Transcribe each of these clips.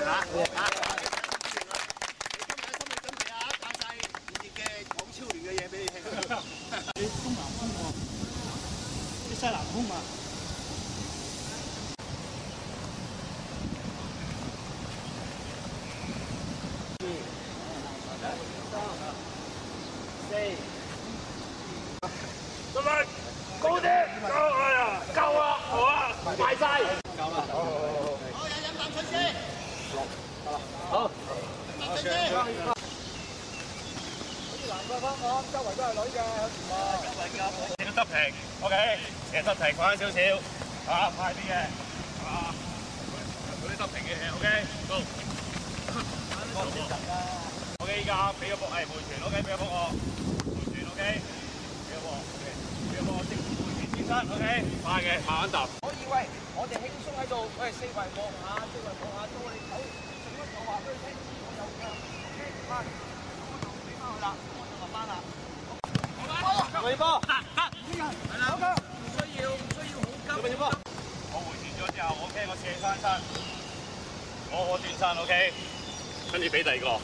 嚇！你今日心理準備啊，教晒熱嘅講超聯嘅嘢俾你聽。 你東南風喎，啲西南風啊！ 得咪高啲，夠係啊，夠啊，好啊，快晒， 夠啦，好，飲啖水先。 好， 飲啖水先。 好似南國方講，周圍都係女嘅，周圍㗎。 你都得平 ，OK， 成得平快少少，啊，快啲嘅，係嘛？嗰啲得平嘅嘢 ，OK， go。OK， 依家俾個波，係回傳 ，OK， 俾個波我，回傳 ，OK， 俾個波 ，OK， 俾個波我即回傳先生 ，OK， 快嘅，慢慢揼。 可以喂，我哋輕鬆喺度，喂四圍望下，四圍望下，到我哋走，順乜就話俾佢聽，我有㗎，OK， 快，我就俾翻佢啦，我就落班啦。回波，得，係啦，好嘅，唔需要好急。回波， 我回傳咗之後 ，OK， 我斜翻身，我轉身 ，OK， 跟住俾第二個。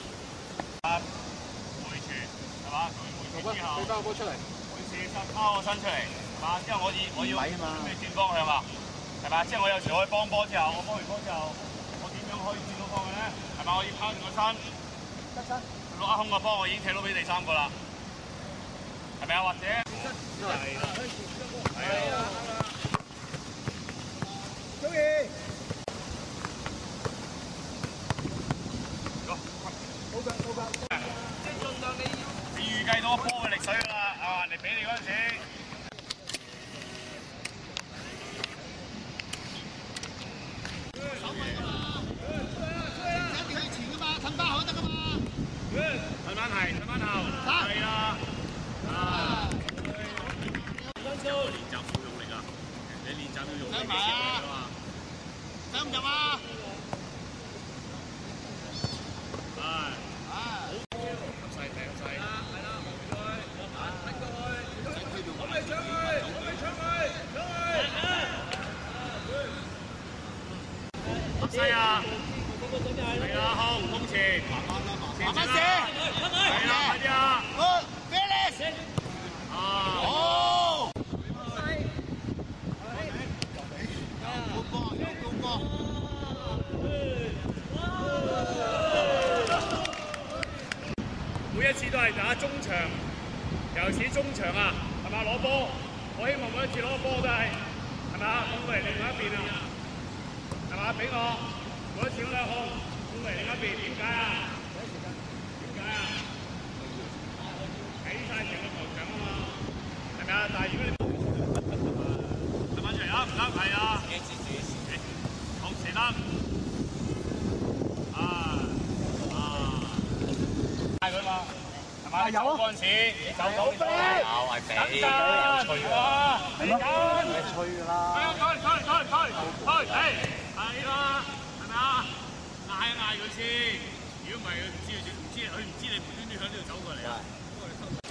回傳係嘛？回傳之後， 俾翻個波出嚟， 會射身拋個身出嚟係嘛？之後我要準備轉方向啊，係嘛？即係我有時可以幫波之後，我幫完波之後，我點樣可以轉到方向咧？係嘛？我要拋住個身， 得身， 攞一空個波，我已經踢到俾第三個啦，係咪啊？或者係啦，係啊， 中意。 你預計到個波嘅力水㗎啦，啊！人哋俾你嗰陣時， 手位㗎嘛，一定可以前㗎嘛，褪翻後得㗎嘛。 褪翻後，係啦，啊！練習要用力啊！你練習要用力嘅時候㗎嘛。 走唔走啊？ 係。 係啦，望佢，等過去，攞嚟搶佢， 西啊！係啦，空前， 慢慢射， 係啦，快啲啊！ 好 ，finish， 啊！ 好，高波，有高波。 每一次都係打中場，尤其是中場啊，係嘛攞波？我希望每一次攞個波都係咪啊？控過嚟另外一邊啊，係嘛？俾我每一次都係控過嚟另一邊，點解啊？點解啊？睇晒成個球場啊嘛，係咪啊？但係如果你撳翻出嚟啊，唔得，係啊，好射得，嗌佢嘛，係嘛？有嗰陣時，走到有係俾，有吹㗎，係咪吹㗎啦？推，係啦，係咪啊？嗌一嗌佢先，如果唔係佢唔知你無端端喺呢度走過嚟啊！